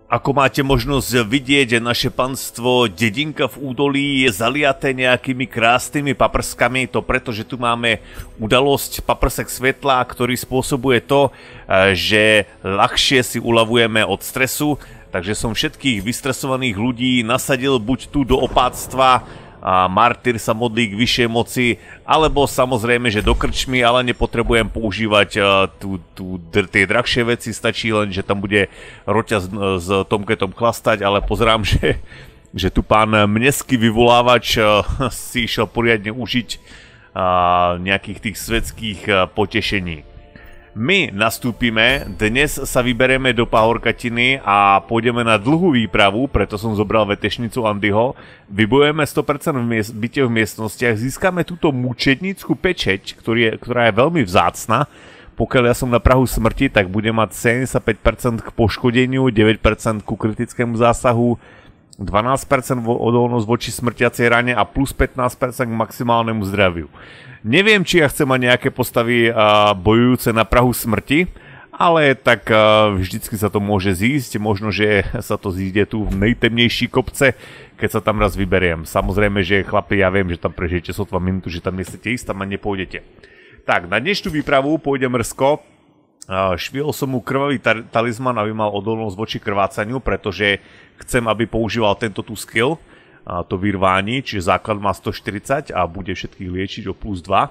Ako máte možnosť vidieť, naše panstvo dedinka v údolí je zaliaté nejakými krásnymi paprskami. To preto, že tu máme udalosť paprsek svetla, ktorý spôsobuje to, že ľahšie si uľavujeme od stresu. Takže som všetkých vystresovaných ľudí nasadil buď tu do opáctva, a martyr sa modlí k vyššej moci, alebo samozrejme, že do krčmy, ale nepotrebujem používať tie drahšie veci, stačí len, že tam bude Roťa s Tomketom chlastať, ale pozerám, že tu pán mneský vyvolávač si išiel poriadne užiť nejakých tých svetských potešení. My nastúpime, dnes sa vyberieme do Pahorkatiny a pôjdeme na dlhú výpravu, preto som zobral vetešnicu Andyho. Vybojujeme 100% byte v miestnostiach, získame túto mučednícku pečeť, ktorá je veľmi vzácna. Pokiaľ ja som na prahu smrti, tak budem mať 75% k poškodeniu, 9% ku kritickému zásahu, 12% odolnosť voči smrtiacej rane a plus 15% k maximálnemu zdraviu. Neviem, či ja chcem mať nejaké postavy bojujúce na prahu smrti, ale tak vždycky sa to môže zísť, možno, že sa to zíde tu v najtemnejší kopce, keď sa tam raz vyberiem. Samozrejme, že chlapi, ja viem, že tam prežijete sotva minútu, že tam nechcete ísť, tam ani nepôjdete. Tak, na dnešnú výpravu pôjde Mrsko. Švihol som mu krvavý talizman, aby mal odolnosť voči krvácaniu, pretože chcem, aby používal tento tu skill, to vyrvání, čiže základ má 140 a bude všetkých liečiť o plus 2.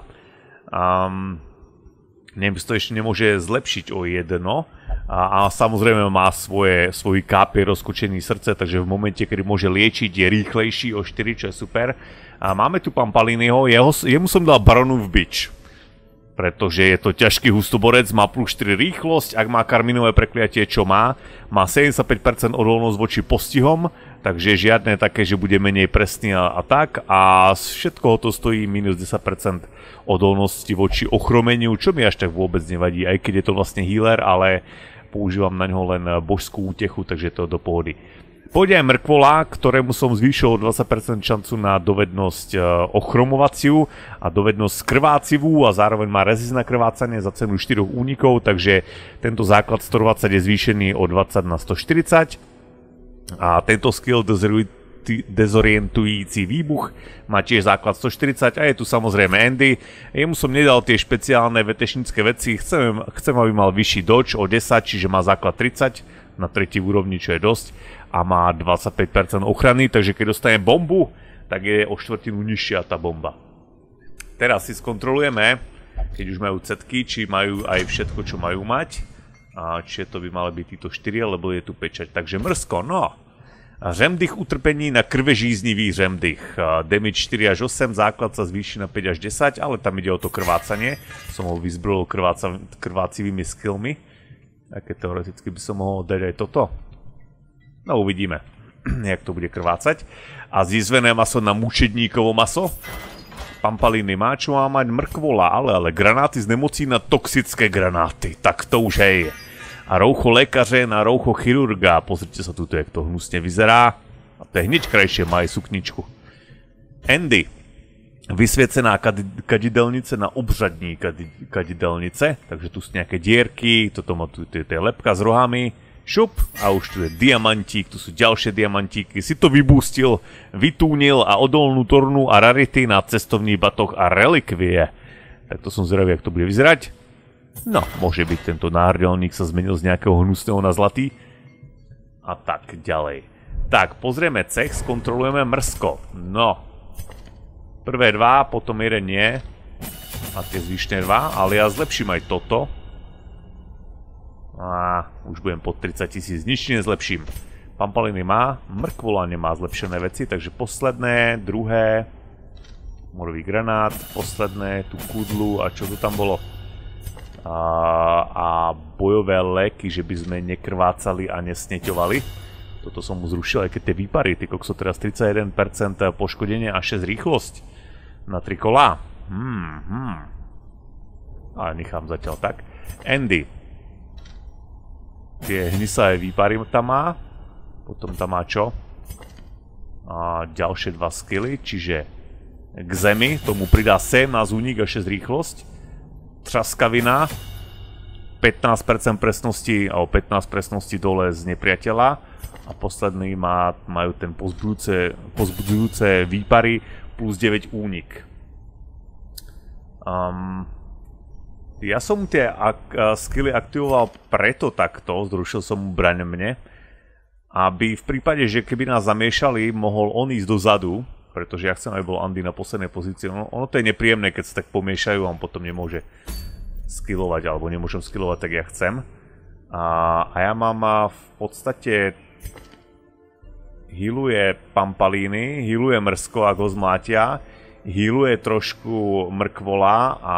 Neviem, to ešte nemôže zlepšiť o 1. A samozrejme má svoj KP rozkočený srdce, takže v momente, kedy môže liečiť, je rýchlejší o 4, čo je super. A máme tu Pampaliniho, jemu som dal Baronov bič, pretože je to ťažký hustoborec, má plus 4 rýchlosť, ak má karminové prekliatie, čo má 75% odolnosť voči postihom, takže žiadne také, že bude menej presný a tak, a všetko to stojí minus 10% odolnosti voči ochromeniu, čo mi až tak vôbec nevadí, aj keď je to vlastne healer, ale používam na ňo len božskú útechu, takže to do pohody. Pôjde aj Mrkvola, ktorému som zvýšil 20% šancu na dovednosť ochromovaciu a dovednosť krvácivú a zároveň má rezist na krvácanie za cenu 4 únikov, takže tento základ 120 je zvýšený o 20 na 140. A tento skill dezorientující výbuch má tiež základ 140 a je tu samozrejme Andy. Jemu som nedal tie špeciálne vetešnické veci, chcem aby mal vyšší dodge o 10, čiže má základ 30 na 3. úrovni, čo je dosť, a má 25% ochrany, takže keď dostane bombu, tak je o štvrtinu nižšia tá bomba. Teraz si skontrolujeme, keď už majú cetky, či majú aj všetko, čo majú mať. A čiže to by mali byť títo 4, lebo je tu pečať. Takže Mrsko, no. Řemdych utrpení na krvežíznivý řemdych. Damage 4 až 8, základ sa zvýši na 5 až 10, ale tam ide o to krvácanie. Som ho vyzbrojil krvácivými skillmi. Také teoreticky by som mohol dať aj toto. No uvidíme, jak to bude krvácať. A zjizvené maso na mučedníkovo maso. Pampaliny má, čo má mať Mrkvola, ale granáty z nemocí na toxické granáty. Tak to už hej. A roucho lékaře na roucho chirurga. Pozrite sa tuto, jak to hnusne vyzerá. A to je hneď krajšie, má aj sukničku. Andy. Vysviecená kadidelnice na obřadní kadidelnice. Takže tu sú nejaké dierky, toto má tu je lepka s rohami. Šup, a už tu je diamantík, tu sú ďalšie diamantíky. Si to vybústil, vytúnil a odolnú tornu a rarity na cestovný batoh a relikvie. Tak to som zvedavý, jak to bude vyzerať. No, môže byť tento náhrdelník sa zmenil z nejakého hnusného na zlatý. A tak ďalej. Tak, pozrieme cech, skontrolujeme Mrsko. No. Prvé 2, potom jeden nie. A tie zvyšné 2, ale ja zlepším aj toto. A už budem pod 30 000, nič nezlepším. Pampaliny má, Mrkvola nemá zlepšené veci, takže posledné, druhé, morový granát, posledné, tú kudlu a čo tu tam bolo? A bojové léky, že by sme nekrvácali a nesneťovali. Toto som mu zrušil, aj keď tie výpary, ty kokso, teraz 31% poškodenie a 6 rýchlosť na 3 kolá. Ale nechám zatiaľ tak. Andy. Tie hnisavé výpary tam má. Potom tam má čo? A ďalšie 2 skilly, čiže k zemi, tomu pridá 7 na únik a 6 rýchlosť. Traskavina. 15% presnosti a o 15 presnosti dole z nepriateľa. A posledný majú ten pozbudzujúce výpary plus 9 únik. Ja som tie skilly aktivoval preto takto, zrušil som mu braň mne, aby v prípade, že keby nás zamiešali, mohol on ísť dozadu, pretože ja chcem, aby bol Andy na poslednej pozícii. Ono to je nepríjemné, keď sa tak pomiešajú a on potom nemôže skillovať, alebo nemôžem skillovať tak, ja chcem. A ja mám v podstate healuje Pampalíny, healuje Mrsko, ak ho zmlátia, healuje trošku Mrkvola a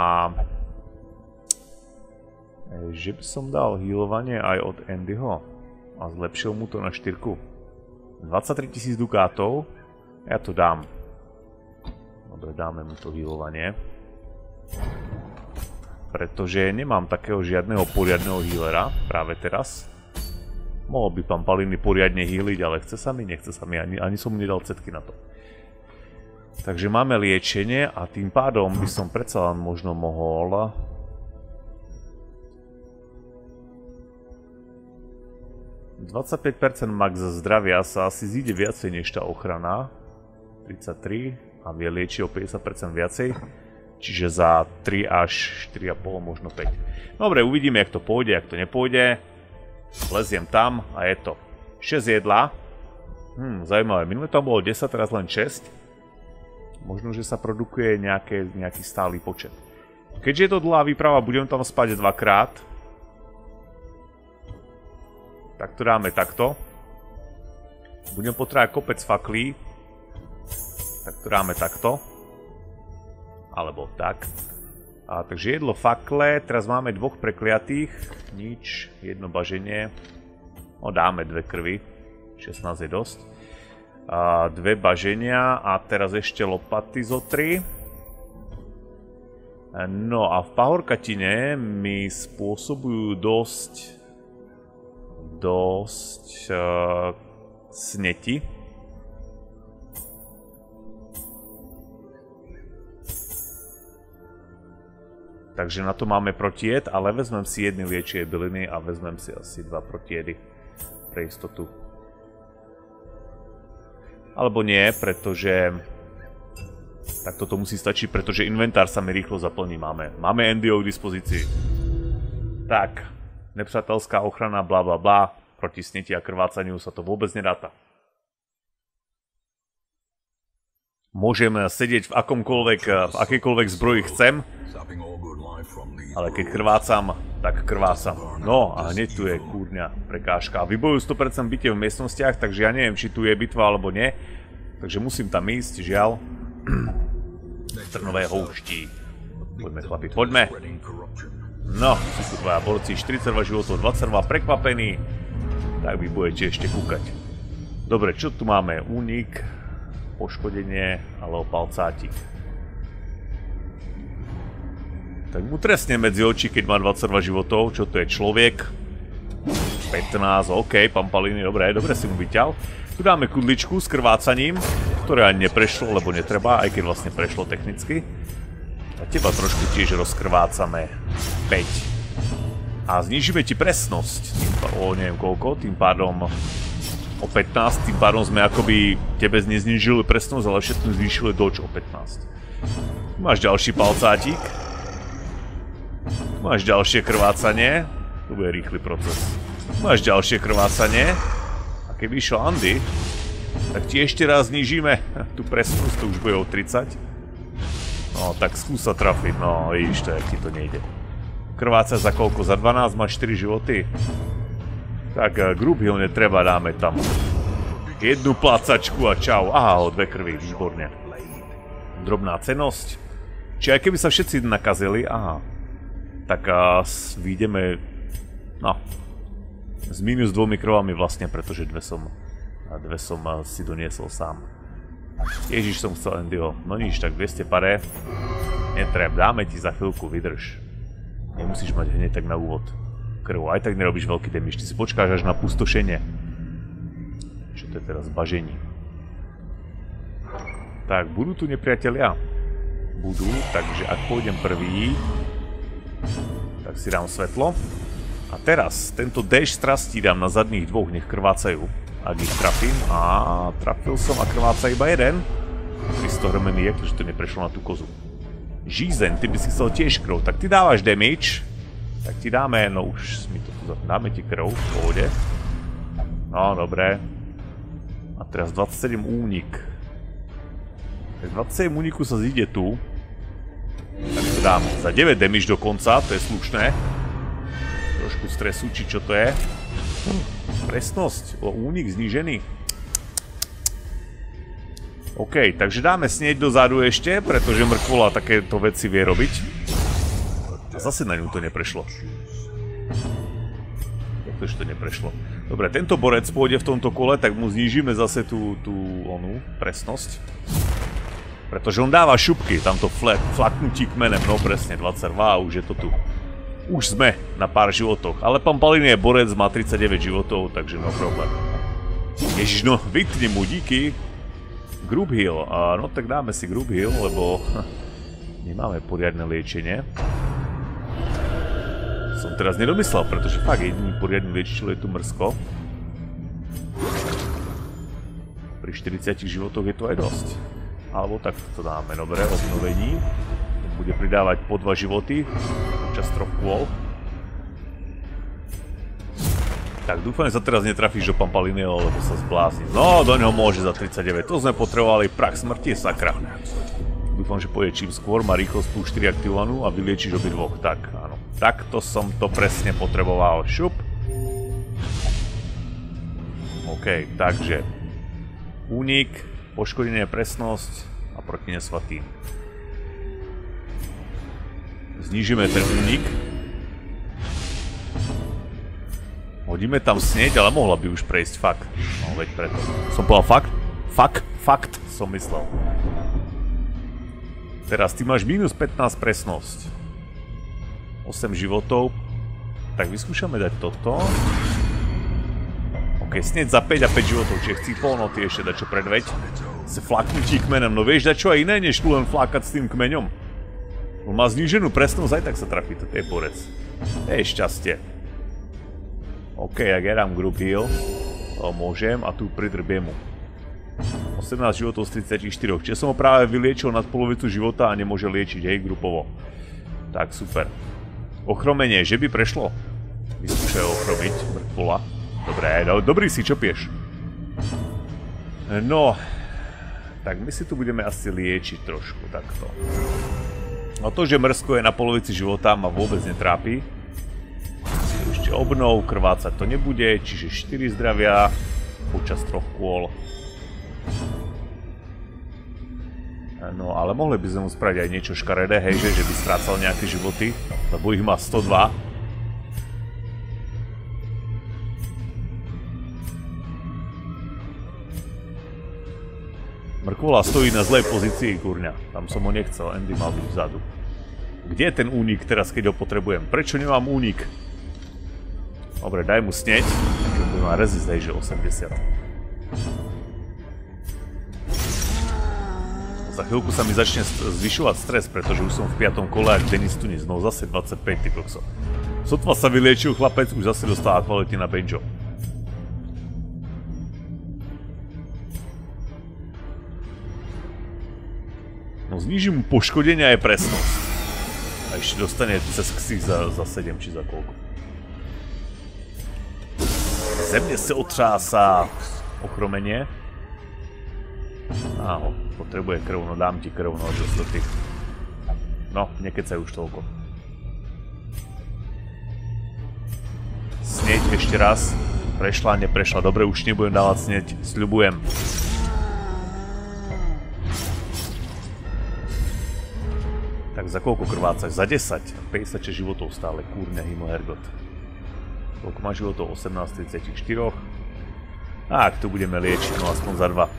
že by som dal healovanie aj od Andyho a zlepšil mu to na 4. 23 000 dukátov, ja to dám. Dobre, dáme mu to healovanie. Pretože nemám takého žiadneho poriadneho healera práve teraz. Mohol by Pampalíny poriadne healiť, ale chce sa mi, nechce sa mi, ani som mu nedal cetky na to. Takže máme liečenie a tým pádom by som predsa len možno mohol... 25% max zdravia sa asi zíde viacej než tá ochrana. 33 a vie liečiť o 50% viacej. Čiže za 3 až 4,5, možno 5. Dobre, uvidíme, jak to pôjde, jak to nepôjde. Leziem tam a je to 6 jedla. Zaujímavé, minulé tam bolo 10, teraz len 6. Možno, že sa produkuje nejaký stály počet. Keďže je to dlhá výprava, budem tam spať 2-krát. Tak to dáme takto. Budem potrebovať kopec faklí. Tak to dáme takto. Alebo tak. Takže jedlo fakle. Teraz máme 2 prekliatých. Nič. Jedno baženie. Dáme 2 krvi. 16 je dosť. 2 baženia. A teraz ešte lopaty zo 3. No a v pahorkatine mi spôsobujú dosť sneti. Takže na to máme protijed, ale vezmem si jedny liečivé byliny a vezmem si asi 2 protijedy pre istotu. Alebo nie, pretože tak toto musí stačiť, pretože inventár sa mi rýchlo zaplní. Máme Andyho k dispozícii. Tak. Nepřátelská ochrana, bla bla bla, proti sneti a krvácaniu sa to vôbec nedáta. Môžem sedieť v akejkoľvek zbroji chcem, ale keď krvácam, tak krvácam. No a hneď tu je kúrňa prekážka. Vybojujú 100% bytie v miestnostiach, takže ja neviem, či tu je bitva alebo nie. Takže musím tam ísť, žiaľ. Trnové houští. Poďme chlapi, poďme. No, sú tu dvaja borci, 42 životov, 22 prekvapení. Tak vy budete ešte kúkať. Dobre, čo tu máme? Únik, poškodenie, alebo palcátik. Tak mu trestne medzi oči, keď má 22 životov. Čo to je? Človek? 15, OK, Pampalíny, dobre si mu vyťal. Tu dáme kudličku s krvácaním, ktoré ani neprešlo, lebo netreba, aj keď vlastne prešlo technicky. A teba trošku tiež rozkrvácame. 5. A znižíme ti presnosť. O neviem koľko, tým pádom o 15. Tým pádom sme akoby tebe neznižili presnosť, ale všetko zvýšili dodge o 15. Tu máš ďalší palcátik. Tu máš ďalšie krvácanie. To bude rýchly proces. Tu máš ďalšie krvácanie. A keby išiel Andy, tak ti ešte raz znižíme tú presnosť, to už bude o 30. No, tak skús sa trafiť, no vidíš to, jak ti to nejde. Krváca za koľko? Za 12 máš 4 životy? Tak grub heal netreba, dáme tam jednu plácačku a čau. Aha, o 2 krvi, výborne. Drobná cenosť. Či aj keby sa všetci nakazili, aha. Tak vyjdeme, no, s minus 2 krvami vlastne, pretože dve som si doniesol sám. Ježiš, som chcel Andyho. No nič, tak 200 pare. Netreb, dáme ti za chvíľku, vydrž. Nemusíš mať hneď tak na úvod krvu, aj tak nerobíš veľký damage, ty si počkáš až na pustošenie. Čo to je teraz bažení? Tak, budú tu nepriatelia? Budú, takže ak pôjdem prvý, tak si dám svetlo. A teraz tento déšť strastí dám na zadných dvoch, nech krvácajú. Ak ich trafím. A trafil som a krváca iba jeden. 300 hrmený je, že to neprešlo na tú kozu. Žízen, ty by si chcel tiež krv, tak ty dávaš damage. Tak ti dáme, no už mi to tu dáme ti krv, v pohode. No, dobré. A teraz 27 únik. Tak 27 úniku sa zíde tu. Tak to dám za 9 damage dokonca, to je slušné. Trošku stresu, či čo to je. Presnosť, únik znížený. OK, takže dáme snieť dozadu ešte, pretože mrkvola takéto veci vie robiť. A zase na ňu to neprešlo. Takže to neprešlo. Dobre, tento borec pôjde v tomto kole, tak mu znížime zase tú onú presnosť. Pretože on dáva šupky, tamto flaknutí kmenem, no presne, 22, už je to tu. Už sme na pár životoch, ale pán Palin je borec, má 39 životov, takže no problém. Ježiš, no, vytni mu, díky. Group heal, no tak dáme si group heal, lebo nemáme poriadne liečenie. Som teraz nedomyslel, pretože fakt jediný poriadny liečiteľ je tu Mrsko. Pri 40 životoch je to aj dosť. Alebo tak to dáme, dobre, obnovení. Bude pridávať po 2 životy počas 3 kôl. Tak dúfam, že sa teraz netrafíš do Pampalineho, lebo sa zblázni. No, do neho môže za 39. To sme potrebovali, prach smrti, sakra. Dúfam, že pôjde čím skôr, má rýchlosť plus 4 aktivovanú a vyliečiš obidvoch. Tak, áno. Takto som to presne potreboval. Šup. OK, takže únik, poškodenie, presnosť a proti nesvatým. Znížime ten únik. Hodíme tam snieť, ale mohla by už prejsť, fakt. No veď preto. Som povedal fakt? Fakt som myslel. Teraz ty máš minus 15 presnosť. 8 životov. Tak vyskúšame dať toto. OK, snieť za 5 a 5 životov, čiže chci polnoty ešte dať čo predveď. Se flaknutí kmenem, no vieš dať čo aj iné, než tu len flákať s tým kmeňom. On má zníženú presnosť, aj tak sa trafí, to je borec. To je šťastie. OK, ak ja dám group heal, môžem a tu pridrbiem mu. 18 životov z 34, čiže som ho práve vyliečil nad polovicu života a nemôže liečiť, hej, grupovo. Tak, super. Ochromenie, že by prešlo? Vyskúšaj ochromiť, mrtvola. Dobre, dobrý si, čo pieš? No, tak my si tu budeme asi liečiť trošku, takto. No to, že Mrsko je na polovici života, ma vôbec netrápi. Ešte obnov, krvácať to nebude, čiže 4 zdravia počas 3 kôl. No, ale mohli by sme mu spraviť aj niečo škaredé, hej, že by strácal nejaké životy, lebo ich má 102. Mrkvola stojí na zlej pozícii, kurňa. Tam som ho nechcel, Andy mal byť vzadu. Kde je ten únik teraz, keď ho potrebujem? Prečo nemám únik? Dobre, daj mu snieť. Keď bude má rezist, hej, že 80. Za chvíľku sa mi začne zvyšovať stres, pretože už som v 5. kole a Denis tu nic, no zase 25, ty kokso. Sotva sa vyliečil chlapec, už zase dostáva kvality na banjo. No znížim mu poškodenia aj presnosť. A ešte dostane cez ksich za 7 či za koľko. Země se otřásá. Ochromenie. Áho, potrebuje krv, no dám ti krv, no čo ty. No, nekecaj už toľko. Snieť ešte raz. Prešla, neprešla. Dobre, už nebudem dávať snieť, sľubujem. Tak za koľko krvácaš? Za 10. 56 životov stále, kúrne Himmelhergot. Koľko má životov? 18, 34. Tak, tu budeme liečiť, no aspoň za 2.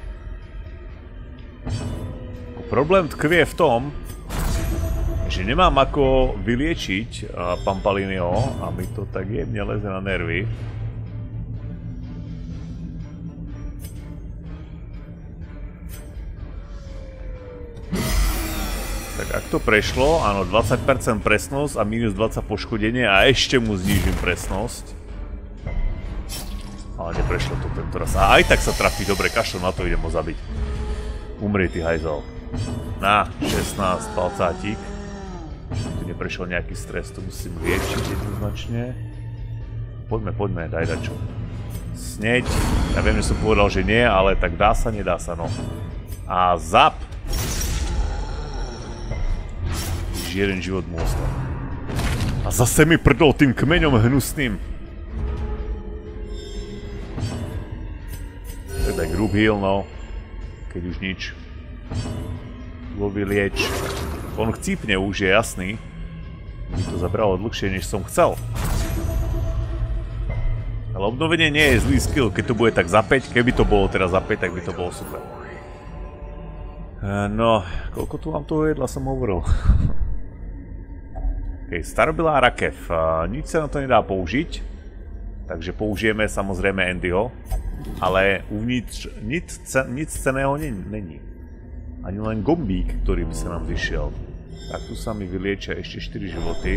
Problém tkvie v tom, že nemám ako vyliečiť Pampalinio a mi to tak jemne leze na nervy. Tak Tak ak to prešlo, áno, 20% presnosť a minus 20 poškodenie a ešte mu znížim presnosť. Ale neprešlo to tento raz. A aj tak sa trafí, dobre, kašľom na to idem ho zabiť. Umri, ty hajzel. Na, 16, palcátik. Tu neprešiel nejaký stres, to musím liečiť jednoznačne. Poďme, daj dačo. Sneď, ja viem, že som povedal, že nie, ale tak dá sa, nedá sa, no. A zap! Jeden život mu ostal. A zase mi prdol tým kmeňom hnusným. Teda group heal, no. Keď už nič. Tu vylieč. On chcípne už, je jasný. Mi to zabralo dlhšie, než som chcel. Ale obnovenie nie je zlý skill, keď to bude tak za 5. Keby to bolo teraz za 5, tak by to bolo super. No, koľko tu mám toho jedla, som hovoril. Ok, starobilá rakev. Nič sa na to nedá použiť. Takže použijeme samozrejme Andyho. Ale uvnitř nic cenného není. Ani len gombík, ktorý by sa nám vyšiel. Tak tu sa mi vyliečia ešte 4 životy.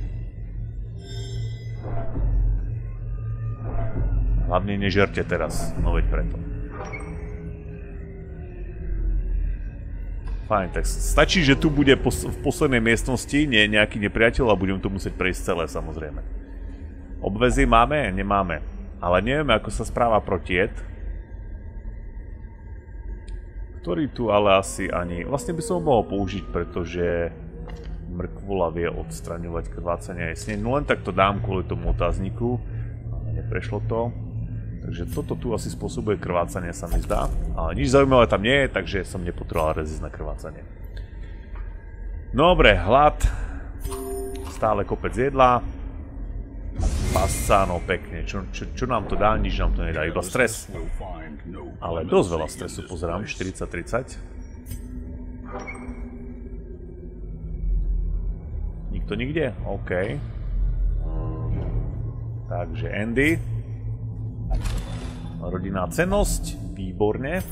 Hlavne nežerte teraz, no veď preto. Fajn, tak stačí, že tu bude v poslednej miestnosti nejaký nepriateľ a budem to musieť prejsť celé, samozrejme. Obvezy máme? Nemáme. Ale nevieme, ako sa správa protied. Ktorý tu ale asi ani... Vlastne by som ho mohol použiť, pretože mrkvola vie odstraňovať krvácanie aj sneď. No len tak to dám kvôli tomu otázniku. Ale neprešlo to. Takže toto tu asi spôsobuje krvácanie, sa mi zdá. Ale nič zaujímavé tam nie je, takže som nepotreboval rezist na krvácanie. Dobre, hlad. Stále kopec jedla. Pasca, no pekne. Čo nám to dá? Nič nám to nedá, iba stres. Ale dosť veľa stresu, pozerám. 40-30. Nikto nikde? OK. Takže Andy. Rodinná cennosť, výborne.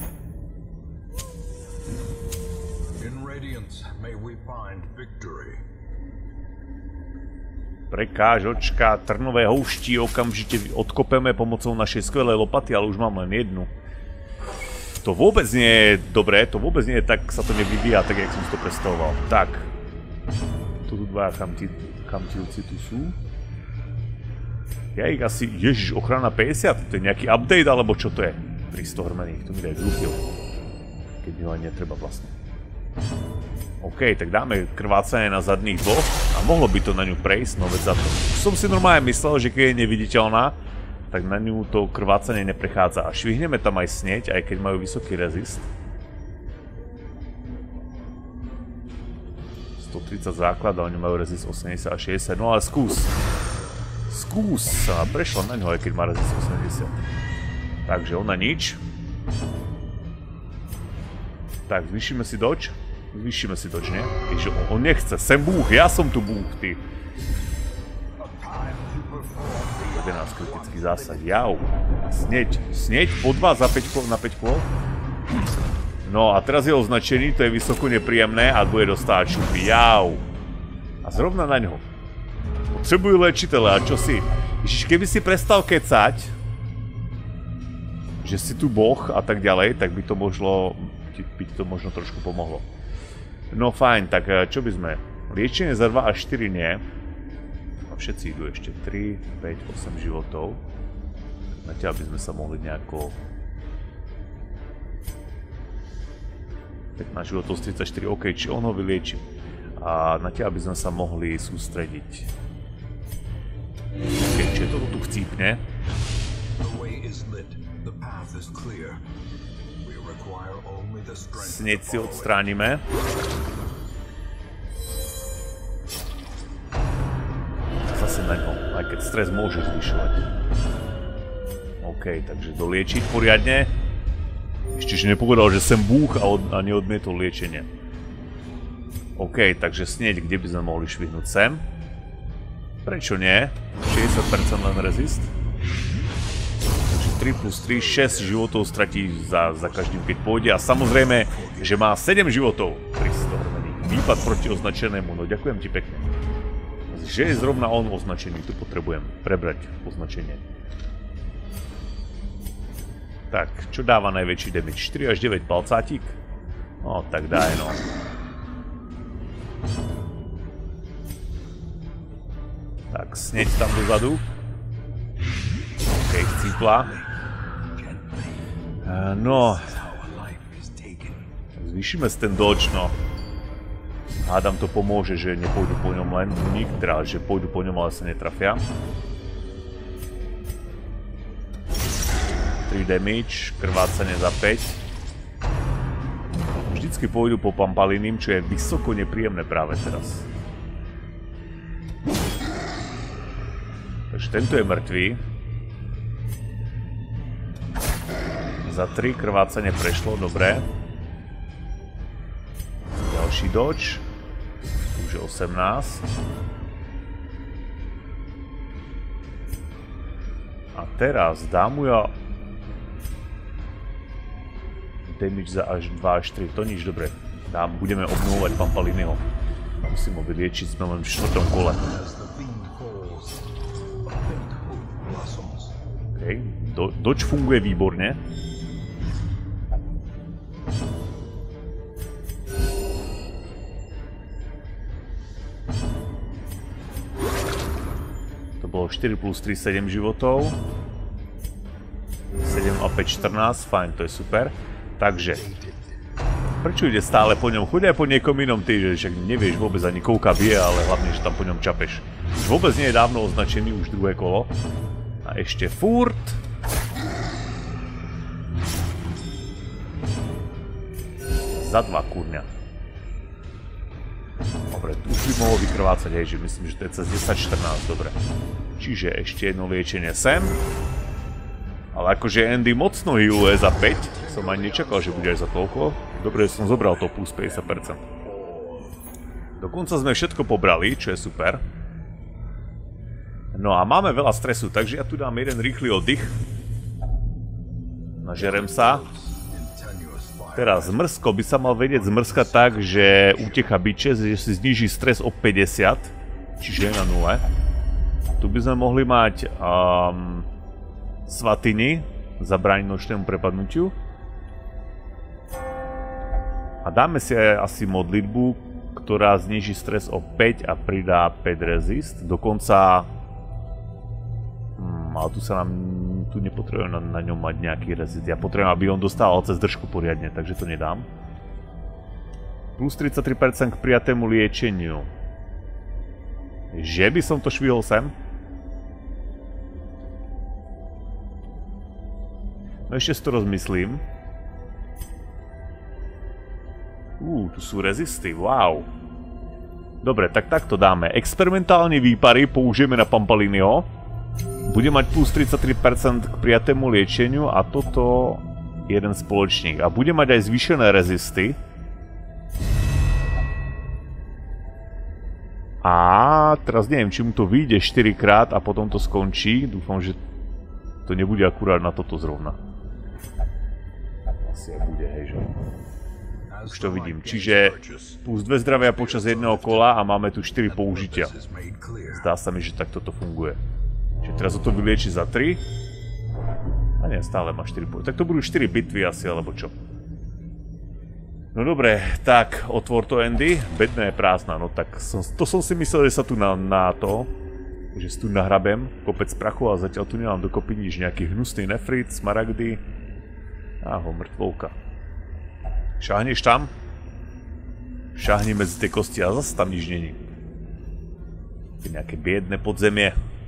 Prekážočka, trnové houští okamžite odkopeme pomocou našej skvelej lopaty, ale už mám len jednu. To vôbec nie je dobré, to vôbec nie je tak, sa to nevyvíja tak, jak som si to predstavoval. Tak. Tu dvaja chamtilci tu sú. Ja ich asi... Ježiš, ochrana 50, to je nejaký update, alebo čo to je? 300 hrmených, to mi daj zúchil. Keď mi ho aj netreba vlastne. OK, tak dáme krvácanie na zadných dvoch a mohlo by to na ňu prejsť, no veď za to. Som si normálne myslel, že keď je neviditeľná, tak na ňu to krvácanie neprechádza. A švihneme tam aj sneď, aj keď majú vysoký rezist. 130 základ a oni majú rezist 80 a 60, no ale skús. Skús sa prešla na ňo, aj keď má rezist 80. Takže ona nič. Tak, zvýšime si dodge. Zvýšime si dodge, nie? Ježiš, on nechce, sem búh, ja som tu búh, ty. 11 kritický zásah, jau. Sneď, po 2 za 5 na 5 kôl. No a teraz je označený, to je vysoko nepríjemné a bude dostávať šupy, jau. A zrovna na ňo. Potrebujú liečiteľa, a čo si? Ježiš, keby si prestal kecať, že si tu boh a tak ďalej, tak by to možno trošku pomohlo. No fajn, tak čo by sme? Liečenie za 2 až 4 nie. A všetci idú ešte 3, 5, 8 životov. Na teba by sme sa mohli nejako... 15 životov z 34, OK, či on ho vyliečím. A na teba by sme sa mohli sústrediť. OK, či toto tu chcípne. Sneď si odstránime. Zase na ňo, aj keď stres môže zvyšovať. OK, takže doliečiť poriadne. Ešte že nepovedal, že sem búch a neodmietol liečenie. OK, takže sneď, kde by sme mohli švihnúť sem? Prečo nie? 60% len rezist. 3 plus 3, 6 životov stratí za každým, keď pôjde. A samozrejme, že má 7 životov. 300 hrmených. výpad proti označenému, no ďakujem ti pekne. Že je zrovna on označený, tu potrebujem prebrať označenie. Tak, čo dáva najväčší damage? 4 až 9 palcátik? No, tak daj no. Tak, sneď tam dozadu. OK, chcípla. No. Zvýšime si ten dodge, no. Hádam to pomôže, že nepôjdu po ňom len unik, teda, že pôjdu po ňom, ale sa netrafia. 3 damage, krvácanie za 5. Vždycky pôjdu po pampaliným, čo je vysoko nepríjemné práve teraz. Takže tento je mŕtvý. Za 3 krvácanie prešlo, dobre. Ďalší dodge. Už je 18. A teraz dám mu ja damage za až 2 až 3. To nič, dobre. Budeme obnovovať Pampaliniho. Musím ho vyliečiť, sme len v 4. kole. OK. Dodge funguje výborne. Bolo 4 plus 3, 7 životov. 7 a 5, 14, fajn, to je super. Takže, prečo ide stále po ňom? Choď aj po niekom inom, ty, že však nevieš vôbec ani koľka bije, ale hlavne, že tam po ňom čapeš. Už vôbec nie je dávno označený, už druhé kolo. A ešte furt. Za 2, kurňa. Dobre, už by mohol vykrvácať, hej, že myslím, že to je cez 10-14, dobre. Čiže ešte jedno liečenie sem. Ale akože Andy mocno healuje za 5. Som ani nečakal, že bude aj za toľko. Dobre, som zobral to plus 50%. Dokonca sme všetko pobrali, čo je super. No a máme veľa stresu, takže ja tu dám jeden rýchly oddych. Nažerem sa. Teraz zmrzko by sa mal vedieť zmrzkať tak, že utecha biče, že si zniží stres o 50. Čiže je na 0. Tu by sme mohli mať svatyni, zabrániť nočnému prepadnutiu. A dáme si aj asi modlitbu, ktorá zniží stres o 5 a pridá 5 resist. Dokonca... ale tu sa nám... tu nepotrebujem na ňom mať nejaký resist. Ja potrebujem, aby on dostával cez držku poriadne, takže to nedám. Plus 33% k prijatému liečeniu. Že by som to švihol sem? No ešte si to rozmyslím. Tu sú rezisty, wow. Dobre, tak takto dáme. Experimentálne výpary použijeme na Pampaliniho. Bude mať plus 33% k prijatému liečeniu a toto jeden spoločník. A bude mať aj zvýšené rezisty. A teraz neviem, či mu to vyjde 4 krát a potom to skončí. Dúfam, že to nebude akurát na toto zrovna. Asi aj bude, hej, že? Už to vidím. Čiže plus 2 zdravia počas jedného kola a máme tu 4 použitia. Zdá sa mi, že takto to funguje. Čiže teraz to vylieči za 3. A nie, stále má 4 použitia. Tak to budú 4 bitvy asi, alebo čo? No dobre, tak otvor to, Andy. Bedna je prázdna, no tak to som si myslel, že sa tu na to, že si tu nahrabem kopec prachu a zatiaľ tu nemám dokopy nič. Nejaký hnusný nefrit, smaragdy. Áho, mŕtvolka. Šahneš tam? Šahni medzi tie kosti a zase tam nič není. Nejaké biedne podzemie.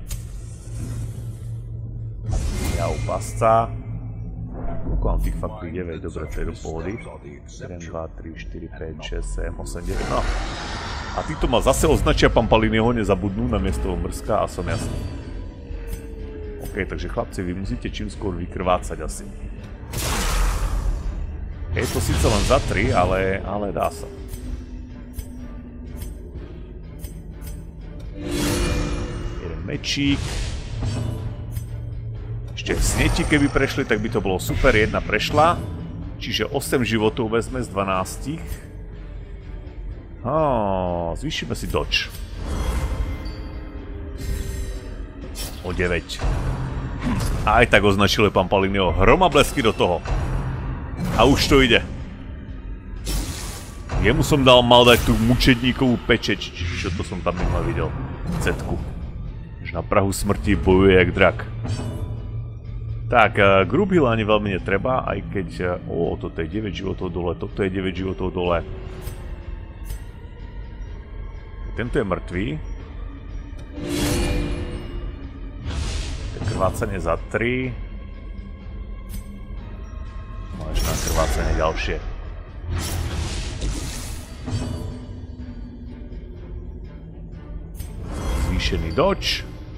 Jau, pasca. Koľko mám tých faktúr? 9, dobre, to je do pohody. 1, 2, 3, 4, 5, 6, 7, 8, 9, no. A títo ma zase označia Pampaliniho, nezabudnú na miesto mrzka a som jasný. OK, takže chlapci, vy musíte čím skôr vykrvácať asi. Je to síce len za 3, ale dá sa. Jeden mečík. Ešte sneti, keby prešli, tak by to bolo super. Jedna prešla. Čiže 8 životov vezme z 12. Zvýšime si dodge. O 9. Aj tak označil Pampalinio. Hroma blesky do toho. A už to ide. Jemu som mal dať tú mučedníkovú pečeť, čiže to som tam minule videl. Cetku. Že na prahu smrti bojuje jak drak. Tak, Grubhill ani veľmi netreba, aj keď... toto je 9 životov dole, toto je 9 životov dole. Tento je mŕtvý. Krvácanie za 3. Máš na krvácanie ďalšie. Zvýšený dodge.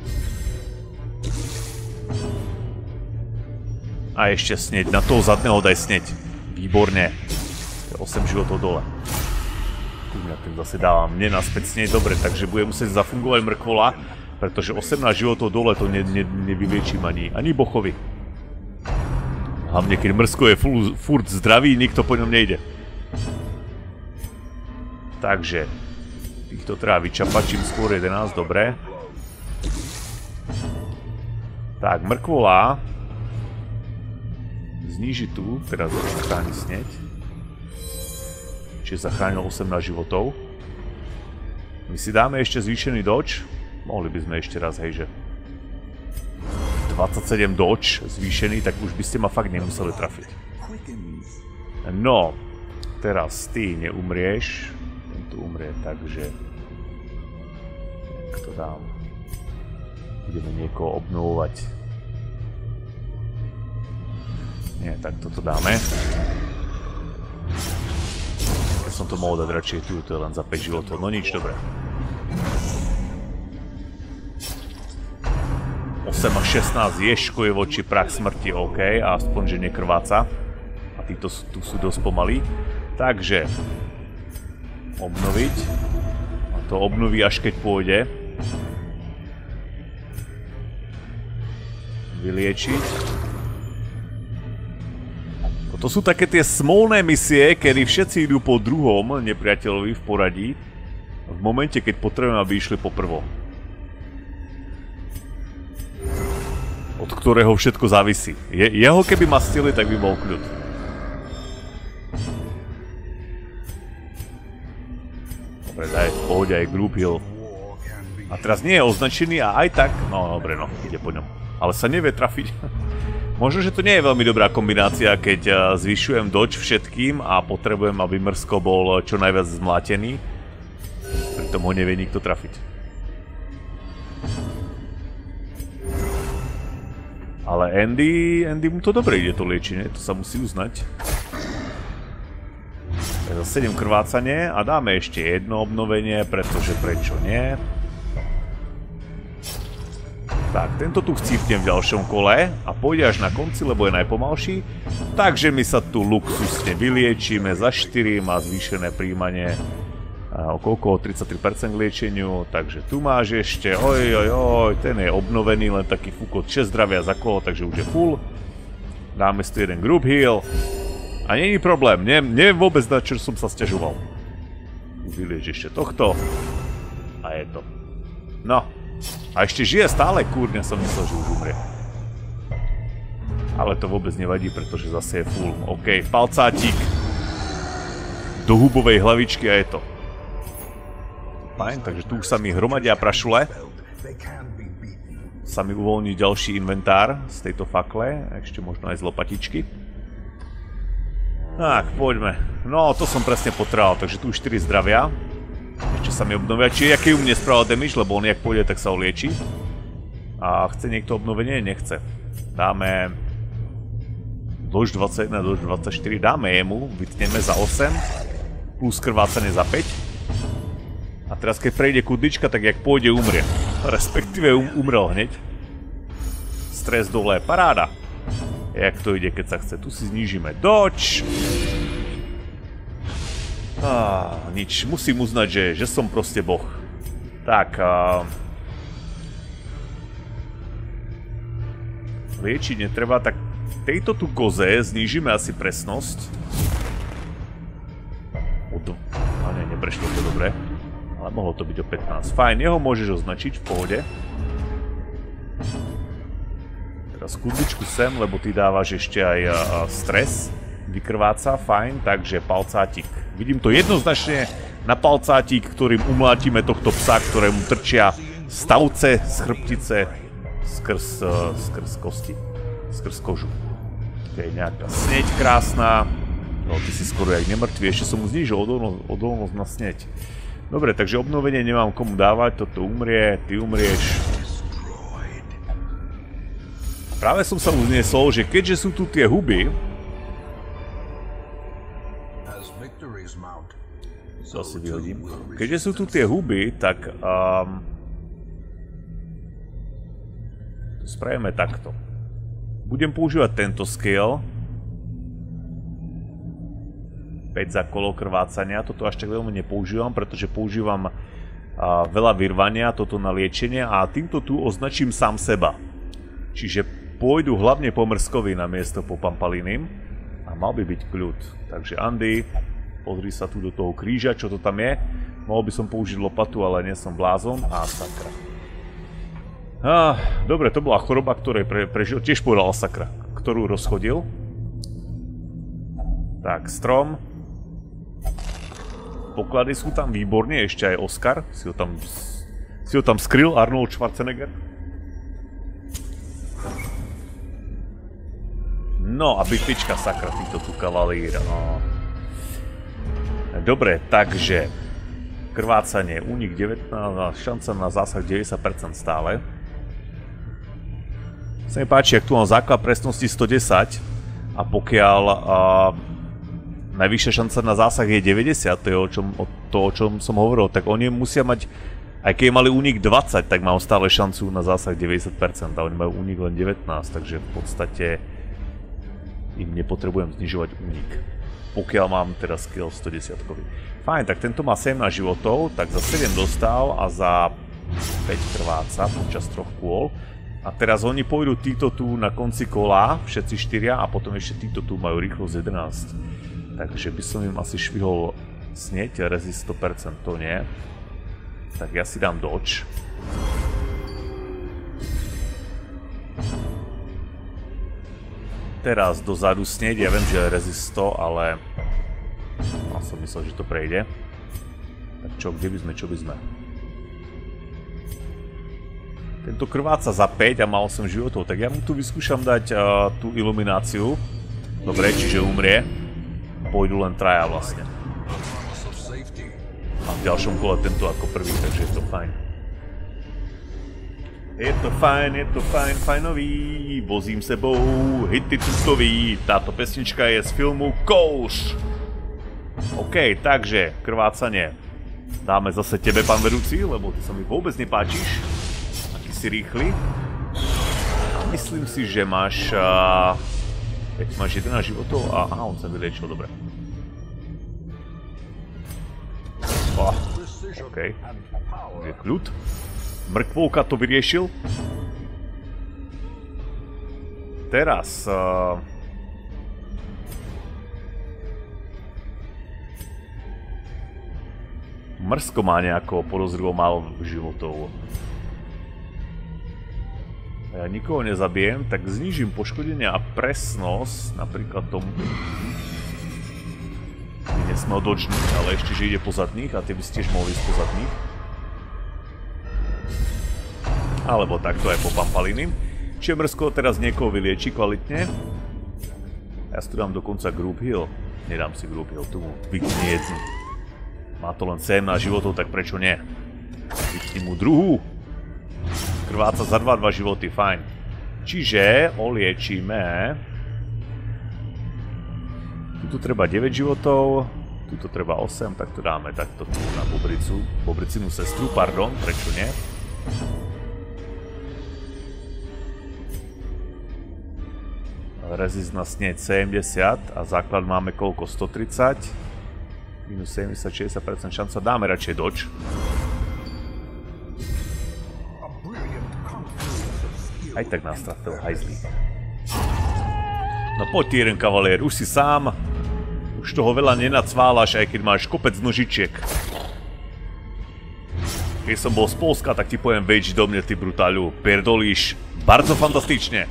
A ešte sneď. Na toho zadného daj sneď. Výborne. 8 životov dole. Kúňa, ten zase dávam mne naspäť sneď. Dobre, takže bude musieť zafungovať mrkvola. Pretože 18 životov dole to nevyliečím ani bochovi. Hlavne keď mrsko je furt zdravý, nikto po ňom nejde. Takže týchto treba vyčapať čím skôr 11, dobre. Tak, mrkvola zníži tu, teraz zachráni sneď. Čiže zachránil 18 životov. My si dáme ešte zvýšený dodge. Mohli by sme ešte raz, hejže. 27 dodge zvýšený, tak už by ste ma fakt nemuseli trafiť. No, teraz ty neumrieš. Ten tu umrie, takže... Jak to dám? Budeme niekoho obnovovať. Nie, tak toto dáme. Ja som to mohol dať radšej tu, to je len za 5 životov, no nič, dobre. 8 a 16 ješko je voči prach smrti, OK, aspoň že nekrváca. A títo tu sú dosť pomalí. Takže obnoviť. A to obnoví až keď pôjde. Vyliečiť. To sú také tie smolné misie, kedy všetci idú po druhom nepriateľovi v poradí. V momente, keď potrebujem, aby išli po prvom. Od ktorého všetko závisí. Jeho keby mastili, tak by bol kľud. Dobre, daj v pohode aj Grubhill. A teraz nie je označený a aj tak... No, dobre, no, ide po ňom. Ale sa nevie trafiť. Možno, že to nie je veľmi dobrá kombinácia, keď zvyšujem dodge všetkým a potrebujem, aby mrsko bol čo najviac zmlátený. Pritom ho nevie nikto trafiť. Ale Andy mu to dobre ide to liečenie, to sa musí uznať. Za 7 krvácanie a dáme ešte jedno obnovenie, pretože prečo nie. Tak, tento tu chcípnem v ďalšom kole a pôjde až na konci, lebo je najpomalší. Takže my sa tu luxusne vyliečíme, za 4 má zvýšené príjmanie okolo 33% k liečeniu, takže tu máš ešte, ten je obnovený, len taký fúkot 6 zdravia za kolo, takže už je full. Dáme si tu jeden Grubhill a není problém, neviem vôbec na čo som sa sťažoval. Vylieč ešte tohto a je to. No, a ešte žije stále, kúrne som myslel, že už umrie. Ale to vôbec nevadí, pretože zase je full. OK, palcátik do hubovej hlavičky a je to. Fajn, takže tu už sa mi hromadia prašule. Sa mi uvoľní ďalší inventár z tejto fakle. Ešte možno aj z lopatičky. Tak, poďme. No, to som presne potreboval, takže tu už 4 zdravia. Ešte sa mi obnovia. Čiže jaký u mne spravil damage, lebo on jak pôjde, tak sa olieči. A chce niekto obnovenie? Nechce. Dáme... Dĺž 21, dĺž 24. Dáme jemu, vytneme za 8. Plus krvácanie za 5. A teraz keď prejde kudlička, tak jak pôjde, umrie. Respektíve umrel hneď. Stres dole, paráda. Jak to ide, keď sa chce. Tu si znížime dodge. Nič, musím uznať, že som proste boh. Tak. Liečiť netreba, tak tejto tu koze znížime asi presnosť. neprešlo to dobre. Ale mohlo to byť o 15. Fajn, jeho môžeš označiť v pohode. Teraz kudličku sem, lebo ty dávaš ešte aj stres. Vykrváca, fajn, takže palcátik. Vidím to jednoznačne na palcátik, ktorým umlátime tohto psa, ktorému trčia stavce z chrbtice skrz kosti. Skrz kožu. To je nejaká sneď krásna. No, ty si skoro jak nemrtvý, ešte som mu znížil odolnosť na sneď. Dobre, takže obnovenie nemám komu dávať, toto umrie, ty umrieš. Práve som sa uzniesol, že keďže sú tu tie huby, to si vyhodím. Keďže sú tu tie huby, tak spravíme takto. Budem používať tento skill. 5 za kolo krvácania. Toto až tak veľmi nepoužívam, pretože používam veľa vyrvania, toto na liečenie a týmto tu označím sám seba. Čiže pôjdu hlavne po mrskovi na miesto po pampaliným a mal by byť kľud. Takže Andy, pozri sa tu do toho kríža, čo to tam je. Mohol by som použiť lopatu, ale nie som blázon. A sakra. Dobre, to bola choroba, ktorej prežil. Tiež povedal sakra, ktorú rozchodil. Tak, strom. Poklady sú tam výborne, ešte aj Oscar. Si ho tam skryl, Arnold Schwarzenegger. No a bitvička, sakra, týto tu kavalír. Dobre, takže krvácanie, únik 19, šanca na zásah 90% stále. Sa mi páči, ak tu mám základ presnosti 110 a pokiaľ najvyššia šanca na zásah je 90, to je o čom som hovoril, tak oni musia mať, aj keď mali únik 20, tak mám stále šancu na zásah 90% a oni majú únik len 19, takže v podstate im nepotrebujem znižovať únik. Pokiaľ mám teraz skill 110-kový. Fajn, tak tento má 17 životov, tak za 7 dostal a za 5 krváca počas 3 kôl. A teraz oni pôjdu títo tu na konci kola, všetci 4 a potom ešte títo tu majú rýchlosť 11. Takže by som im asi švihol snieť, resist 100%, to nie. Tak ja si dám dodge. Teraz dozadu snieť, ja viem, že je resist 100, ale mal som myslel, že to prejde. Tak čo, kde by sme, čo by sme? Tento krváca za 5 a má 8 životov, tak ja mu tu vyskúšam dať tú ilumináciu. Dobre, čiže umrie. Pôjdu len traja vlastne. A v ďalšom kole tento ako prvý, takže je to fajn. Je to fajn, fajnový, vozím sebou hity tutový. Táto pesnička je z filmu Kouš. OK, takže, krvácanie. Dáme zase tebe, pán vedúci, lebo ty sa mi vôbec nepáčiš. Aký si rýchly. A myslím si, že máš... máš 11 životov a... Aha, on sa vyliečil, dobre. OK. Je kľud. Mrkvouka to vyriešil. Teraz... Mrsko má nejako podozrivo málo životov. Ja nikoho nezabijem, tak znížim poškodenie a presnosť, napríklad tomu. Nesme odočnúť, ale ešte, že ide po zadných a ty by si tiež mohli ísť po zadných. Alebo takto aj po pampaliny. Čiže mrzko teraz niekoho vylieči kvalitne. Ja si tu dám dokonca Group Heal. Nedám si Group Heal, tomu vykni jednu. Má to len 7 životov, tak prečo nie? Vykni mu druhú. Krváca za 2 životy, fajn. Čiže oliečíme... Tuto treba 9 životov, tuto treba 8, tak to dáme takto tu na bobricu. Bobricinu sestru, pardon, prečo nie? Resist na snieť 70 a základ máme koľko? 130. Minus 70, 60% šanca. Dáme radšej dodge. Aj tak nás trafil hajzlík. No poď ty jeden kavalier, už si sám. Už Už toho veľa nenacválaš, aj keď máš kopec nožičiek. Keď som bol z Polska, tak ti poviem, veď do mne, ty brutáľu. Pierdolíš. Bardzo fantastične.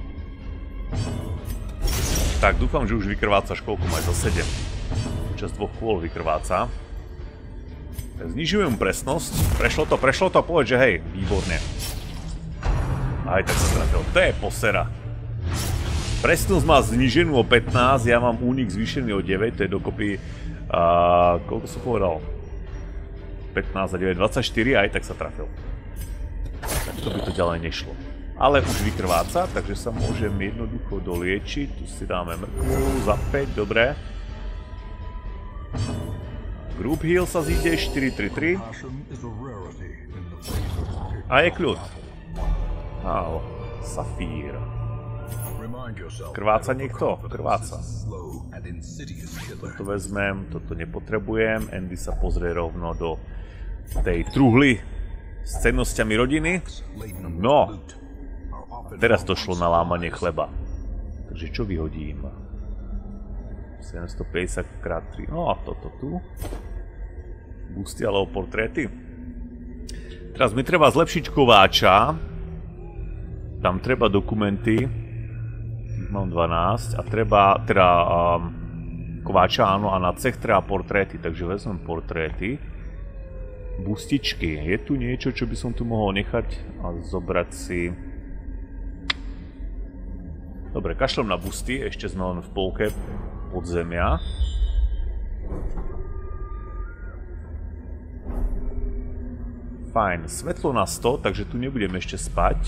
Tak, dúfam, že už vykrvácaš, koľko máš za 7. Počas 2 kôl vykrváca. Znižujem presnosť. Prešlo to, povedz, že hej, výborne. Aj tak sa trafil. To je posera. Presnosť má zniženú o 15, ja mám únik zvýšený o 9, to je dokopy... koľko som povedal? 15 a 9, 24, aj tak sa trafil. Tak to by to ďalej nešlo. Ale už vykrváca, takže sa môžem jednoducho doliečiť. Tu si dáme mrkvu za 5, dobre. Group heal sa zíde, 4-3-3. A je kľud. Áno, safír. Krváca niekto? Krváca. Toto vezmem, toto nepotrebujem. Andy sa pozrie rovno do tej truhly s cennosťami rodiny. No, teraz došlo na lámanie chleba. Takže čo vyhodím? 750 x 3. No a toto tu. Busty alebo portréty. Teraz mi treba zlepšiť kováča. Tam treba dokumenty. Mám 12 a treba teda kováča, áno, a na cech treba portréty, takže vezmem portréty. Bustičky. Je tu niečo, čo by som tu mohol nechať a zobrať si... Dobre, kašlem na busty, ešte sme len v polke podzemia. Fajn, svetlo na 100, takže tu nebudem ešte spať.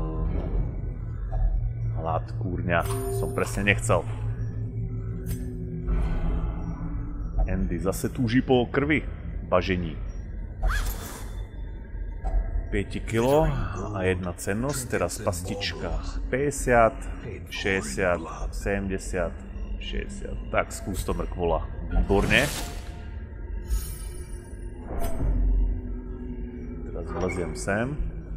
Hlad, kúrňa, som presne nechcel. Andy zase túži po krvi, bažení. 5 kg a jedna cennosť, teraz pastička. 50, 60, 70, 60. Tak, skús to mrkvola. Výborne. Teraz vleziem sem.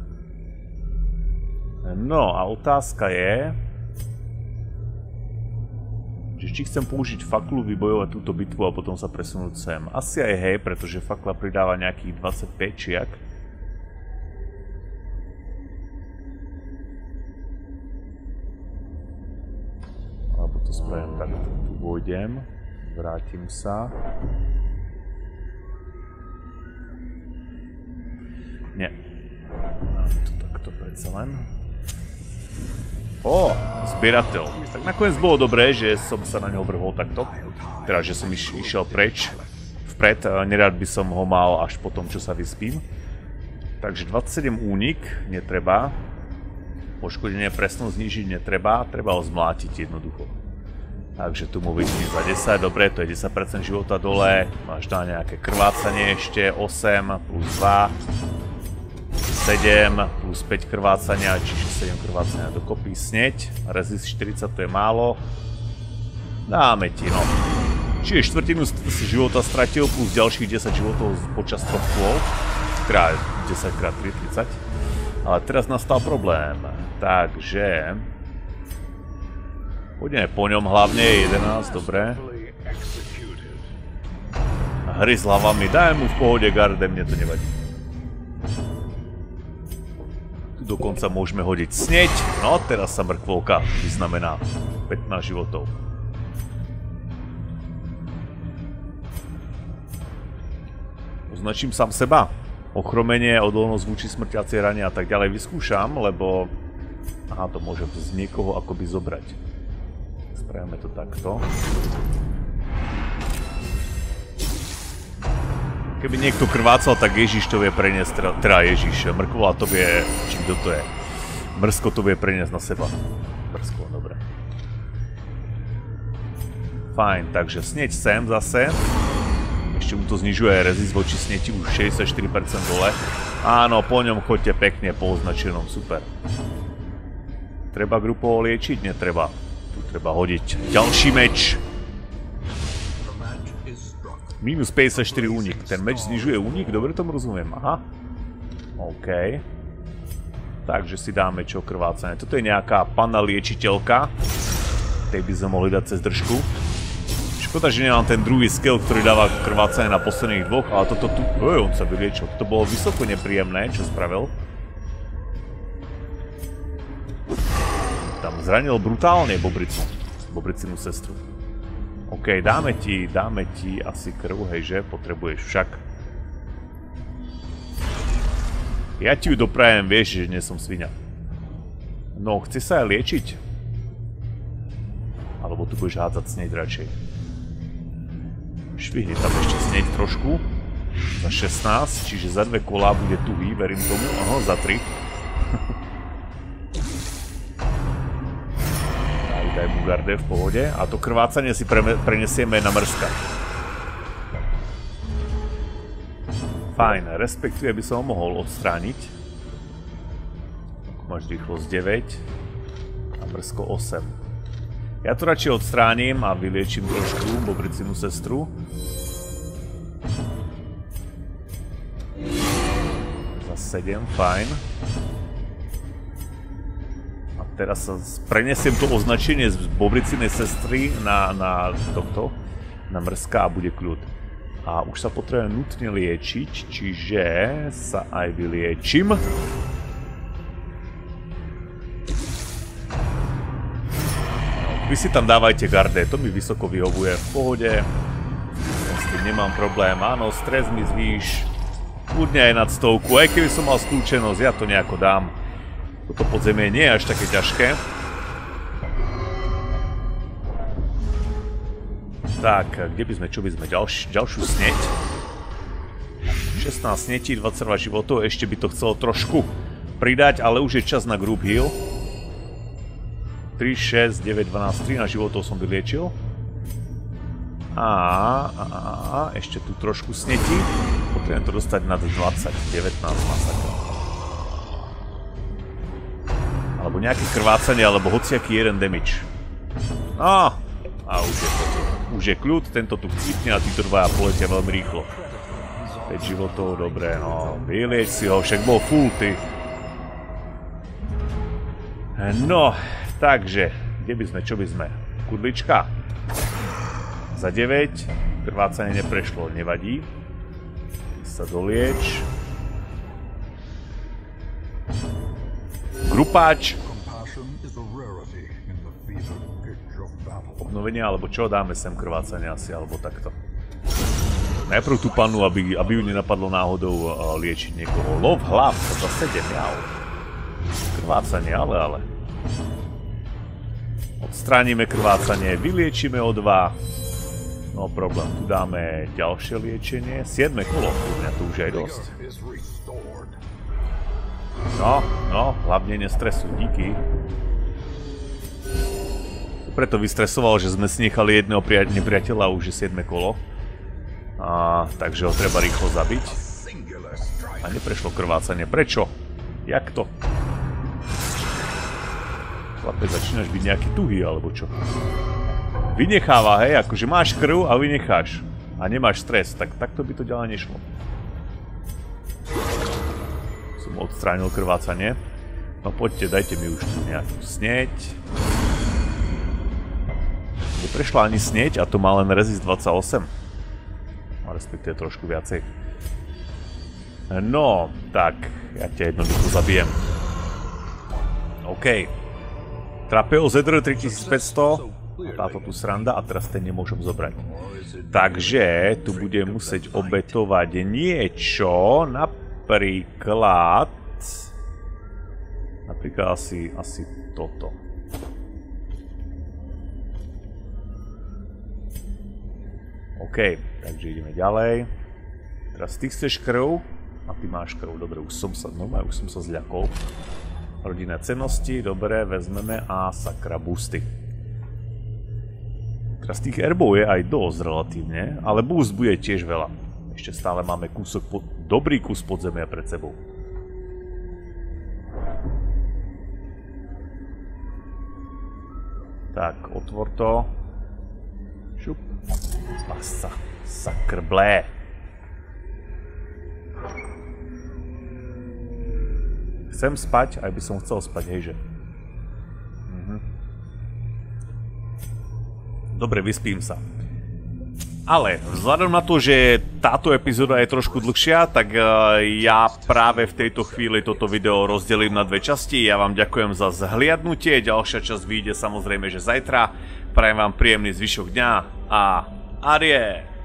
No a otázka je, že či chcem použiť faklu, vybojovať túto bitvu a potom sa presunúť sem. Asi aj hej, pretože fakla pridáva nejakých 25 čiak. Alebo to spravím takto, tu vojdem, vrátim sa. Nie. To takto predsa len. Ó, zbierateľ. Tak nakoniec bolo dobré, že som sa na neho vrhol takto. Teda, že som išiel preč. Vpred, nerád by som ho mal až po tom, čo sa vyspím. Takže 27 únik, netreba. Poškodenie presnosť znižiť netreba, treba ho zmlátiť jednoducho. Takže tu mu vyčním za 10, dobre, to je 10% života dole. Máš tam nejaké krvácanie ešte, 8 plus 2. 7 plus 5 krvácania, čiže 7 krvácania dokopy. Sneď, resist 40 to je málo. Dáme ti, no. Čiže štvrtinu života stratil plus ďalších 10 životov počas 3 kôl. Teda 10 x 3, 30. Ale teraz nastal problém. Takže... Poďme po ňom hlavne, 11, dobre. Hry s hlavami, daj mu v pohode garde, mne to nevadí. Dokonca môžeme hodiť sneď. No, teraz sa mrkvolka vyznamená 15 životov. Označím sám seba. Ochromenie, odolnosť voči smrtiacej rane a tak ďalej vyskúšam, lebo... Aha, to môžem z niekoho akoby zobrať. Spravíme to takto. Keby niekto krvácal, tak Ježiš to vie preniesť, teda Ježiš, mrkvola to vie, čím to je. Mrsko to vie preniesť na seba. Mrsko, dobre. Fajn, takže sneď sem zase. Ešte mu to znižuje rezist voči sneti už 64% dole. Áno, po ňom choďte pekne po označenom, super. Treba grupovo liečiť? Netreba. Tu treba hodiť ďalší meč. Minus 54 únik. Ten meč znižuje únik? Dobre tomu rozumiem. Aha. OK. Takže si dáme čo krvácanie. Toto je nejaká panna liečiteľka. Tej by sme mohli dať cez držku. Čo Škoda, že nemám ten druhý skill, ktorý dáva krvácanie na posledných dvoch, ale toto tu... on sa vyliečil. To bolo vysoko nepríjemné, čo spravil. Tam zranil brutálne Bobricinu sestru. OK, dáme ti asi krv, hejže, potrebuješ však. Ja ti ju doprajem, vieš, že nie som sviňa. No, chce sa aj liečiť? Alebo tu budeš hádzať sneď radšej. Švihni tam ešte sneď trošku. Za 16, čiže za 2 kolá bude tuhý, verím tomu. Aha, za 3. Daj mu garde v pohode. A to krvácanie si prenesieme na mrzka. Fajn, respektíve by som ho mohol odstrániť. Máš rýchlosť 9 a mrzko 8. Ja to radšej odstránim a vyliečím trošku Bobricinu sestru. Za 7, fajn. A teraz sa prenesiem to označenie z Bobricinej sestry na mrzka a bude kľud. A už sa potrebujem nutne liečiť, čiže sa aj vyliečím. Vy si tam dávajte garde, to mi vysoko vyhovuje, v pohode. S tým nemám problém, áno, stres mi zvýš. Kľudne aj nad 100, aj keby som mal skúčenosť, ja to nejako dám. Toto podzemie nie je až také ťažké. Tak, kde by sme, čo by sme, ďalšiu sneď. 16 snetí, 22 životov, ešte by to chcelo trošku pridať, ale už je čas na group heal. 3, 6, 9, 12, 13 životov som vyliečil. A ešte tu trošku snetí. Potrebujem to dostať nad 20, 19 masakra. Alebo nejaké krvácanie, alebo hociaký jeden damage. A už je to tu. Už je kľud, tento tu chcípne a títo dvaja poletia veľmi rýchlo. 5 životov, dobré, no. Vylieč si ho, však bol full, ty. No, takže, kde by sme, čo by sme? Kudlička. Za 9, krvácanie neprešlo, nevadí. Sa dolieč. Grupáč. Obnovenie, alebo čo? Dáme sem krvácanie asi, alebo takto. Najprv tú pannu, aby ju nenapadlo náhodou liečiť niekoho. Lov hlav, za 7, jau. Krvácanie, ale. Odstránime krvácanie, vyliečíme o 2. No problém, tu dáme ďalšie liečenie. 7 kolo, mňa to už aj dosť. No, hlavne nestresuj, díky. Preto vystresoval, že sme si nechali jedného nepriateľa a už je 7 kolo. Takže ho treba rýchlo zabiť. A neprešlo krvácanie. Prečo? Jak to? Chlapec, začínaš byť nejaký tuhý, alebo čo? Vynecháva, hej, akože máš krv a vynecháš. A nemáš stres, tak takto by to ďalej nešlo. Som odstránil krvácanie. No poďte, dajte mi už tu nejakú sneď. Neprešla ani sneď a to má len resist 28. Respektíve trošku viacej. No, tak, ja ťa jednoducho zabijem. OK. Trapeo ZR 3500. Táto tu sranda a teraz ten nemôžem zobrať. Takže tu budem musieť obetovať niečo, napríklad asi toto. OK, takže ideme ďalej. Teraz ty chceš krv a ty máš krv. Dobre, už som sa zľakol. Rodinné cennosti, dobre, vezmeme a sakra boosty. Teraz tých erbov je aj dosť relatívne, ale boost bude tiež veľa. Ešte stále máme dobrý kus podzemia pred sebou. Tak, otvor to. Šup. Pasa, sakr blé. Chcem spať, aj by som chcel spať, hejže. Dobre, vyspím sa. Ale vzhľadom na to, že táto epizóda je trošku dlhšia, tak ja práve v tejto chvíli toto video rozdelím na dve časti. Ja vám ďakujem za zhliadnutie, ďalšia časť vyjde samozrejme, že zajtra. Prajem vám príjemný zvyšok dňa a adie!